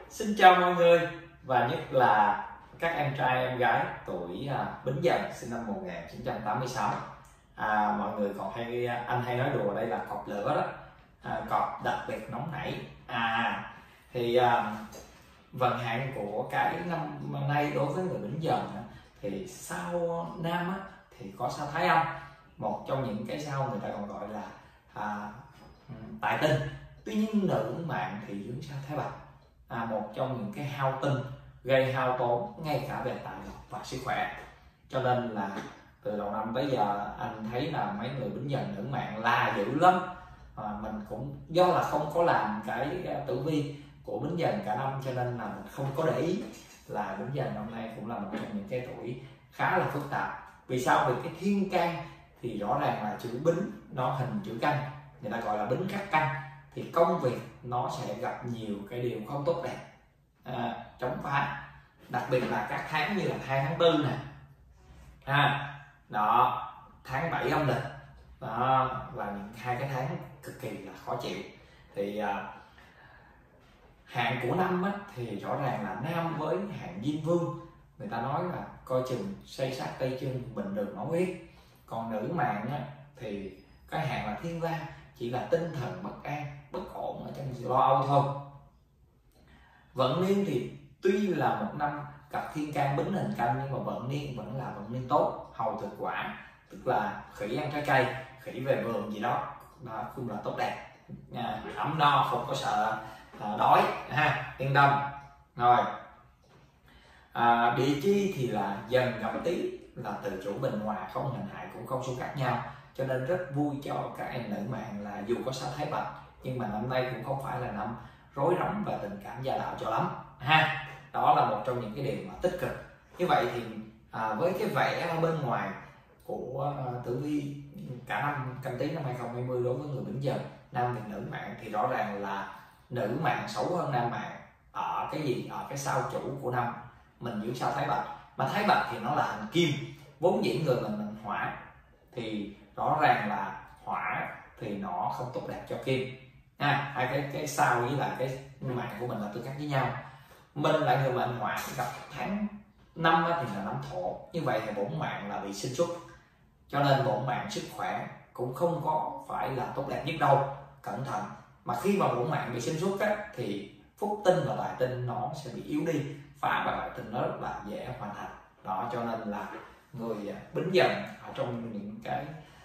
Xin chào mọi người, và nhất là các em trai em gái tuổi Bính Dần sinh năm 1986. Mọi người còn anh hay nói đùa đây là cọp lửa đó, cọp đặc biệt nóng nảy. Vận hạn của cái năm nay đối với người Bính Dần thì sao nam thì có sao Thái Âm, một trong những cái sao người ta còn gọi là tài tinh. Tuy nhiên nữ mạng thì dưỡng sao Thái Bạch, một trong những cái hao tinh gây hao tốn ngay cả về tài lộc và sức khỏe. Cho nên là từ đầu năm tới giờ anh thấy là mấy người Bính Dần nữ mạng la dữ lắm. Mình cũng do là không có làm cái tử vi của Bính Dần cả năm, cho nên là mình không có để ý là Bính Dần năm nay cũng là một trong những cái tuổi khá là phức tạp. Vì sao? Vì cái thiên can thì rõ ràng là chữ Bính nó hình chữ căn, người ta gọi là Bính khắc căn, thì công việc nó sẽ gặp nhiều cái điều không tốt đẹp, chống phá, đặc biệt là các tháng như là tháng 4 nè, tháng 7 âm lịch, đó là những hai cái tháng cực kỳ là khó chịu. Thì hạn của năm thì rõ ràng là nam với hạn Diên Vương, người ta nói là coi chừng xây sát tay chân, bệnh đường máu huyết. Còn nữ mạng thì cái hạn là Thiên La, chỉ là tinh thần bất an, bất ổn ở trong lo âu thôi. Vận niên thì tuy là một năm gặp thiên can Bính hình canh, nhưng mà vận niên vẫn là vận niên tốt, hầu thực quả, tức là khỉ ăn trái cây, khỉ về vườn gì đó, cũng là tốt đẹp, ấm no, không có sợ đói, yên tâm. Rồi địa chi thì là Dần gặp Tý, là từ chủ bình hòa, không hình hại cũng không xung khắc nhau, cho nên rất vui cho các em nữ mạng là dù có sao Thái Bạch nhưng mà năm nay cũng không phải là năm rối rắm và tình cảm gia đạo cho lắm Đó là một trong những cái điều mà tích cực. Như vậy thì với cái vẻ ở bên ngoài của tử vi cả năm Canh Tý năm 2020 đối với người Bính Dần, nam và nữ mạng, thì rõ ràng là nữ mạng xấu hơn nam mạng ở cái gì? Ở cái sao chủ của năm mình giữ sao Thái Bạch, mà Thái Bạch thì nó là hành kim, vốn dĩ người mình hỏa, thì rõ ràng là hỏa thì nó không tốt đẹp cho kim. Hai cái sao với lại cái mạng của mình là tương khắc với nhau. Mình là người mệnh hỏa, gặp tháng 5 thì là năm Thổ, như vậy thì bổn mạng là bị sinh xuất, cho nên bổn mạng sức khỏe cũng không có phải là tốt đẹp nhất đâu, cẩn thận. Mà khi mà bổn mạng bị sinh xuất thì phúc tinh và tài tinh nó sẽ bị yếu đi, phá và tài tinh nó rất là dễ hoàn thành. Đó, cho nên là người Bính Dần ở trong những cái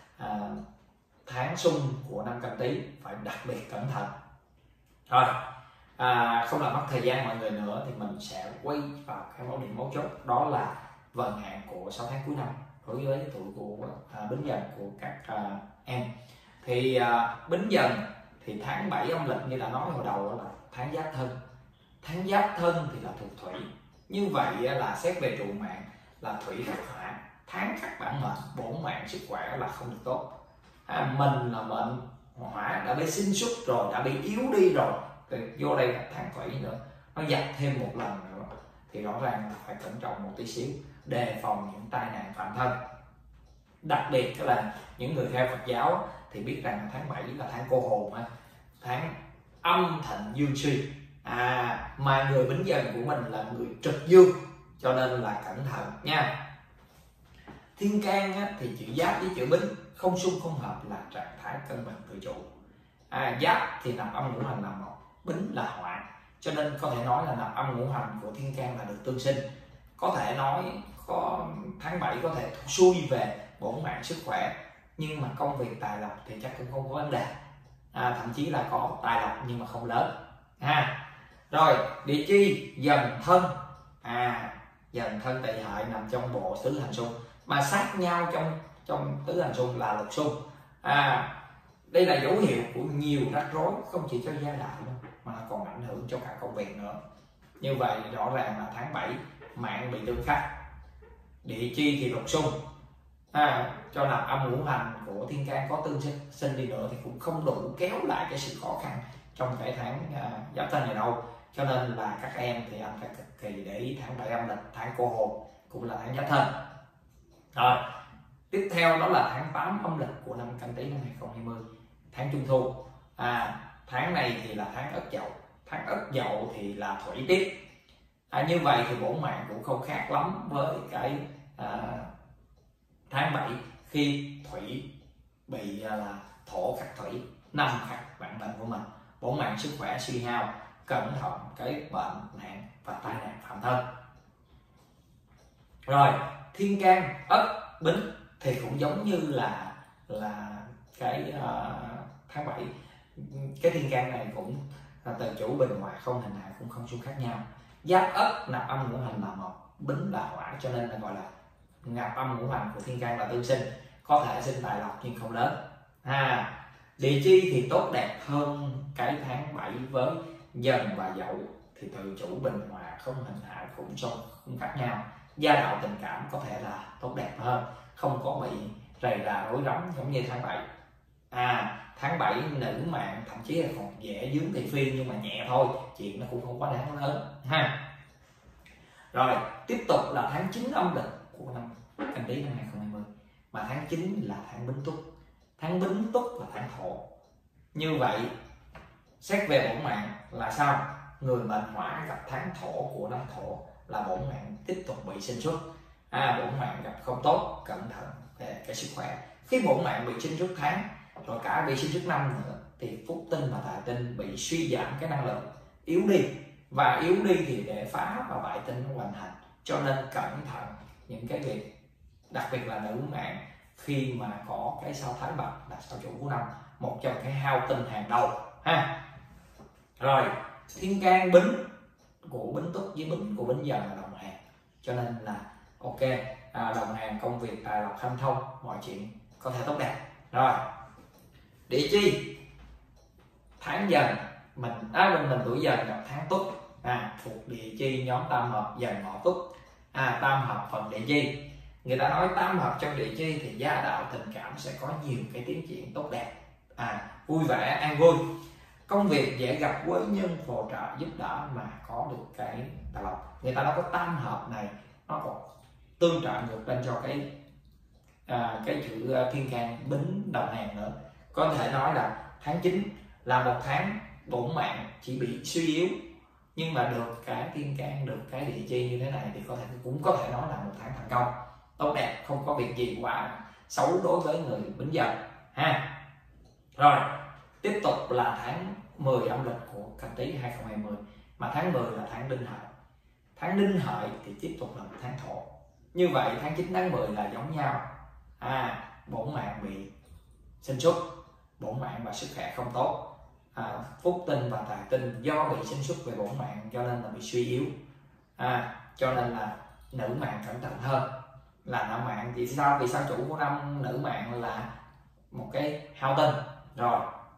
tháng xung của năm Canh Tý phải đặc biệt cẩn thận. Rồi không làm mất thời gian mọi người nữa, thì mình sẽ quay vào cái mẫu điểm mấu chốt, đó là vận hạn của 6 tháng cuối năm đối với tuổi của Bính Dần của các em. Thì Bính Dần thì tháng 7 âm lịch như đã nói hồi đầu, đó là tháng Giáp Thân. Tháng Giáp Thân thì là thuộc thủy, như vậy là xét về trụ mạng là thủy khắc hỏa, tháng khắc bản mệnh, bổn mạng sức khỏe là không được tốt. Mình là mệnh hỏa đã bị sinh xuất rồi, đã bị yếu đi rồi, thì vô đây là tháng thủy nữa, nó giặt thêm một lần nữa, thì rõ ràng là phải cẩn trọng một tí xíu, đề phòng những tai nạn phạm thân. Đặc biệt là những người theo Phật giáo thì biết rằng tháng 7 là tháng cô hồn, tháng âm thịnh dương suy, mà người Bính Dần của mình là người trực dương, cho nên là cẩn thận nha. Thiên can thì chữ Giáp với chữ Bính không xung không hợp, là trạng thái cân bằng tự chủ. Giáp thì nạp âm ngũ hành là một, Bính là hỏa, cho nên có thể nói là nạp âm ngũ hành của thiên can là được tương sinh. Có thể nói có tháng 7 có thể xuôi về bổn mạng sức khỏe, nhưng mà công việc tài lộc thì chắc cũng không có vấn đề, thậm chí là có tài lộc nhưng mà không lớn. Rồi địa chi Dần Thân, Dần Thân tỵ hợi nằm trong bộ tứ hành xung, mà sát nhau trong tứ hành xung là lục xung. Đây là dấu hiệu của nhiều rắc rối, không chỉ cho gia đạo đâu mà còn ảnh hưởng cho cả công việc nữa. Như vậy rõ ràng là tháng 7 mạng bị tương khắc, địa chi thì lục xung, cho nạp âm ngũ hành của thiên can có tương sinh đi nữa thì cũng không đủ kéo lại cái sự khó khăn trong cái tháng Giáp Thân này đâu. Cho nên là các em thì anh phải cực kỳ để ý tháng 7 âm lịch, tháng cô hồn, cũng là tháng Giáp Thân. Rồi tiếp theo đó là tháng 8 âm lịch của năm Canh Tý năm 2020, tháng Trung Thu. Tháng này thì là tháng Ất Dậu. tháng Ất Dậu thì là Thủy tiếp. Như vậy thì bổn mạng cũng không khác lắm với cái tháng 7 khi Thủy bị là Thổ khắc Thủy, năm khắc bản mệnh của mình. Bổn mạng sức khỏe suy hao, cẩn thận cái bệnh nạn và tai nạn phạm thân. Rồi thiên can Ất Bính thì cũng giống như là cái tháng 7. Cái thiên can này cũng tự chủ bình hòa, không hình hại, cũng không xung khác nhau. Giáp Ất nạp âm ngũ hành là mộc, Bính là hỏa, cho nên là gọi là nạp âm ngũ hành của thiên can là tương sinh, có thể sinh tài lộc nhưng không lớn. Địa chi thì tốt đẹp hơn cái tháng 7 với Dần và Dậu thì tự chủ bình hòa, không hình hại, cũng không khác nhau. Gia đạo tình cảm có thể là tốt đẹp hơn, không có bị rầy rà rối rắm giống như tháng 7. Tháng 7 nữ mạng thậm chí là còn dễ dướng thị phi, nhưng mà nhẹ thôi, chuyện nó cũng không quá đáng lớn ha. Rồi tiếp tục là tháng 9 âm lịch của năm Canh Tý năm 2020, mà tháng 9 là tháng Bính Tuất. Tháng Bính Tuất là tháng Thổ. Như vậy xét về bổn mạng là sao? Người mệnh hỏa gặp tháng Thổ của năm Thổ là bổn mạng tiếp tục bị sinh xuất. Bổn mạng gặp không tốt, cẩn thận về cái sức khỏe. Khi bổn mạng bị sinh xuất tháng rồi cả bị sinh xuất năm nữa thì phúc tinh và tài tinh bị suy giảm cái năng lượng, yếu đi, và yếu đi thì để phá và bại tinh nó hoành hành. Cho nên cẩn thận những cái việc, đặc biệt là nữ mạng khi mà có cái sao Thái Bạch là sao chủ của năm, một trong cái hao tinh hàng đầu ha. Rồi thiên can Bính của Bính Tuất với Bính của Bính Dần là đồng hàng, cho nên là ok, đồng hàng công việc tài lộc hanh thông, mọi chuyện có thể tốt đẹp. Rồi địa chi tháng Dần mình tuổi Dần gặp tháng Tuất, thuộc địa chi nhóm tam hợp Dần Ngọ Tuất. Tam hợp phần địa chi, người ta nói tam hợp trong địa chi thì gia đạo tình cảm sẽ có nhiều cái tiến triển tốt đẹp, vui vẻ an vui, công việc dễ gặp quý nhân phò trợ giúp đỡ mà có được cái tài lộc. Người ta nói có tam hợp này nó còn tương trợ ngược lên cho cái chữ thiên can Bính đồng hàng nữa. Có thể nói là tháng 9 là một tháng bổn mạng chỉ bị suy yếu, nhưng mà được cái thiên can, được cái địa chi như thế này thì cũng có thể nói là một tháng thành công tốt đẹp, không có việc gì quá xấu đối với người Bính Dần ha. Rồi tiếp tục là tháng 10 âm lịch của Canh Tý 2020, mà tháng 10 là tháng Đinh Hợi. Tháng Đinh Hợi thì tiếp tục là một tháng Thổ. Như vậy tháng 9 tháng 10 là giống nhau. Bổn mạng bị sinh xuất, bổn mạng và sức khỏe không tốt, phúc tinh và tài tinh do bị sinh xuất về bổn mạng cho nên là bị suy yếu, cho nên là nữ mạng cẩn thận hơn là nam mạng. Vì sao chủ của năm nữ mạng là một cái hao tinh. Rồi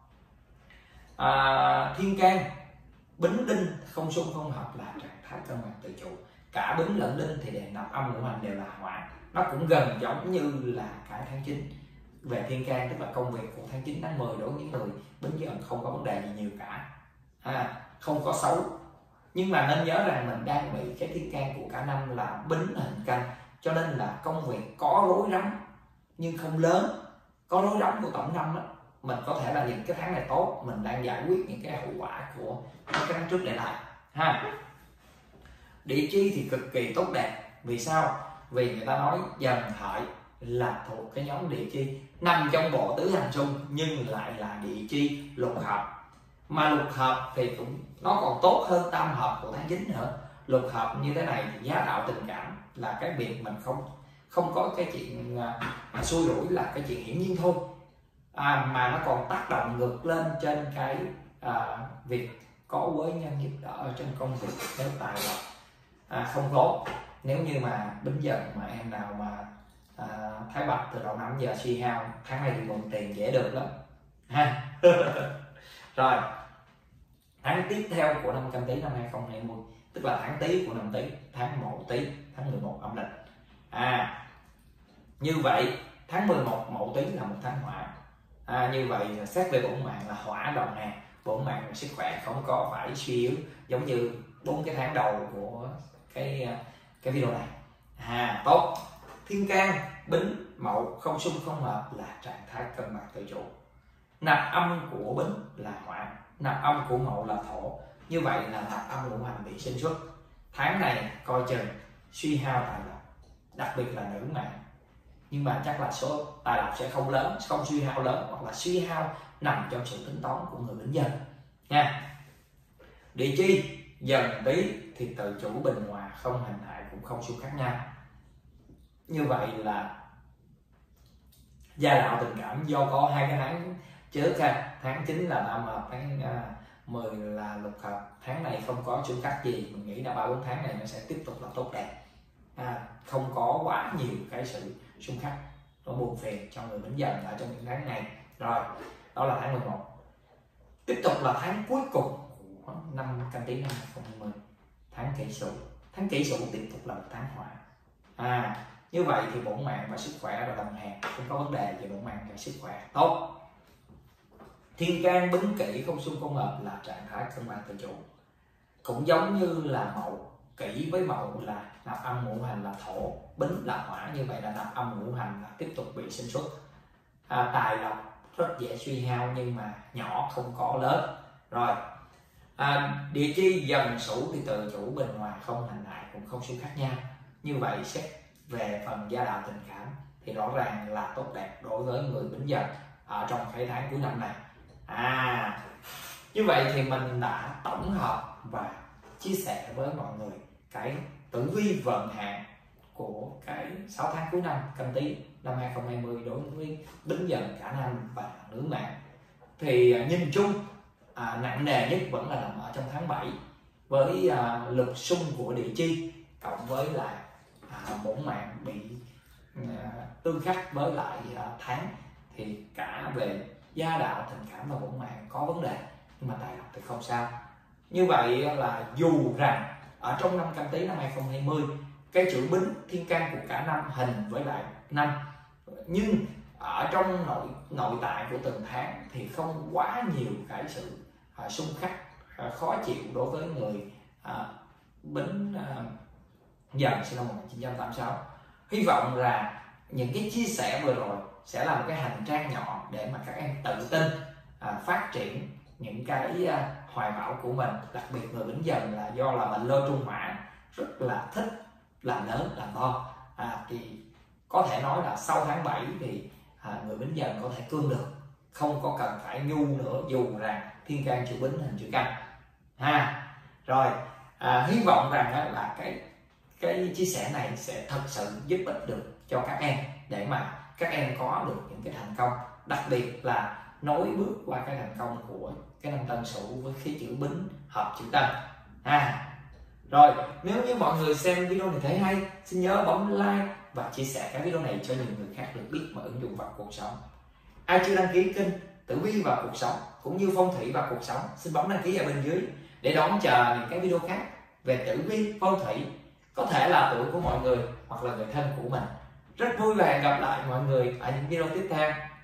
thiên can Bính Đinh không xung không hợp là trạng thái cân bằng tự chủ. Cả Bính lẫn Đinh thì đều nạp âm ngũ hành đều là hỏa, nó cũng gần giống như là cái tháng 9 về thiên can, tức là công việc của tháng 9 tháng 10 đối với những người Bính Dần không có vấn đề gì nhiều cả, không có xấu. Nhưng mà nên nhớ rằng mình đang bị cái thiên can của cả năm là Bính hình canh, cho nên là công việc có rối rắm nhưng không lớn. Có rối rắm của tổng năm đó, mình có thể là những cái tháng này tốt, mình đang giải quyết những cái hậu quả của cái tháng trước để lại ha. Địa chi thì cực kỳ tốt đẹp. Vì sao? Vì người ta nói Dần Hợi là thuộc cái nhóm địa chi nằm trong bộ tứ hành xung, nhưng lại là địa chi lục hợp. Mà lục hợp thì nó còn tốt hơn tam hợp của tháng 9 nữa. Lục hợp như thế này thì gia đạo tình cảm là cái việc mình không có cái chuyện xui rủi, là cái chuyện hiển nhiên thôi, mà nó còn tác động ngược lên trên cái việc có quý nhân giúp đỡ ở trong công việc. Nếu tài lộc không tốt, nếu như mà Bính Dần mà em nào mà Thái Bạch từ đầu năm giờ suy hao, tháng này thì mượn tiền dễ được lắm ha. Rồi tháng tiếp theo của năm Canh Tý năm 2020, tức là tháng Tý của năm Tý, tháng Mậu Tý, tháng 11 âm lịch. Như vậy tháng 11 Mậu Tý là một tháng hỏa. Như vậy xét về bổn mạng là hỏa đồng hàng, bổn mạng sức khỏe không có phải suy yếu giống như 4 cái tháng đầu của cái video này. Tốt. Thiên can Bính Mậu không xung không hợp là trạng thái cân bằng tự chủ. Nạp âm của Bính là hỏa, nạp âm của Mậu là Thổ, như vậy là nạp âm ngũ hành bị sinh xuất. Tháng này coi chừng suy hao tài lộc, đặc biệt là nữ mạng, nhưng mà chắc là số tài lộc sẽ không lớn, không suy hao lớn, hoặc là suy hao nằm trong sự tính toán của người Bính Dần nha. Địa chi Dần Tý thì tự chủ bình hòa, không hành hại cũng không xung khắc nhau. Như vậy là gia đạo tình cảm do có hai cái tháng chớ ha, tháng 9 là nam hợp, tháng 10 là lục hợp. Tháng này không có xung khắc gì, mình nghĩ là 3-4 tháng này nó sẽ tiếp tục là tốt đẹp, không có quá nhiều cái sự xung khắc nó buồn phiền cho người Bính Dần ở trong những tháng này. Rồi, đó là tháng 11. Tiếp tục là tháng cuối cùng của năm Canh Tý năm 2020, tháng Kỷ Sửu. Tháng Kỷ Sửu tiếp tục là một tháng hỏa. Như vậy thì bổn mạng và sức khỏe là đồng hàng, không có vấn đề về bổn mạng và sức khỏe tốt. Thiên can Bính Kỷ không xung không hợp là trạng thái cân bằng tự chủ, cũng giống như là Mậu. Kỷ với Mậu là nạp âm ngũ hành là thổ, Bính là hỏa, như vậy là nạp âm ngũ hành là tiếp tục bị sinh xuất. Tài lộc rất dễ suy hao nhưng mà nhỏ, không có lớn. Rồi, địa chi Dần Sửu thì tự chủ bình hòa, không hành hại cũng không xung khắc nhau. Như vậy xét về phần gia đạo tình cảm thì rõ ràng là tốt đẹp đối với người Bính Dần ở trong cái tháng cuối năm này. Như vậy thì mình đã tổng hợp và chia sẻ với mọi người cái tử vi vận hạn của cái 6 tháng cuối năm Canh Tý năm 2020 đối với Bính Dần cả nam và nữ mạng. Thì nhìn chung nặng nề nhất vẫn là nằm ở trong tháng 7 với lực xung của địa chi cộng với lại bổn mạng bị tương khắc với lại tháng, thì cả về gia đạo tình cảm và bổn mạng có vấn đề, nhưng mà tài lộc thì không sao. Như vậy là dù rằng ở trong năm Canh Tý năm 2020 cái chữ Bính thiên can của cả năm hình với lại năm, nhưng ở trong nội tại của từng tháng thì không quá nhiều cái sự xung khắc khó chịu đối với người Bính Dần sinh năm 1986. Hy vọng là những cái chia sẻ vừa rồi sẽ là một cái hành trang nhỏ để mà các em tự tin phát triển những cái hoài bão của mình. Đặc biệt người Bính Dần là do là mệnh lôi trung hỏa, rất là thích làm lớn làm to, thì có thể nói là sau tháng 7 thì người Bính Dần có thể cương được, không có cần phải nhu nữa, dù rằng thiên can chữ Bính hình chữ Căn Rồi, hy vọng rằng là cái chia sẻ này sẽ thật sự giúp ích được cho các em để mà các em có được những cái thành công, đặc biệt là nối bước qua cái thành công của cái năm Tân Sửu với khí chữ Bính hợp chữ Tân. Rồi, nếu như mọi người xem video này thấy hay, xin nhớ bấm like và chia sẻ cái video này cho nhiều người khác được biết và ứng dụng vào cuộc sống. Ai chưa đăng ký kênh Tử Vi và Cuộc Sống cũng như Phong Thủy và Cuộc Sống, xin bấm đăng ký ở bên dưới để đón chờ những cái video khác về tử vi, phong thủy, có thể là tuổi của mọi người hoặc là người thân của mình. Rất vui và hẹn gặp lại mọi người ở những video tiếp theo.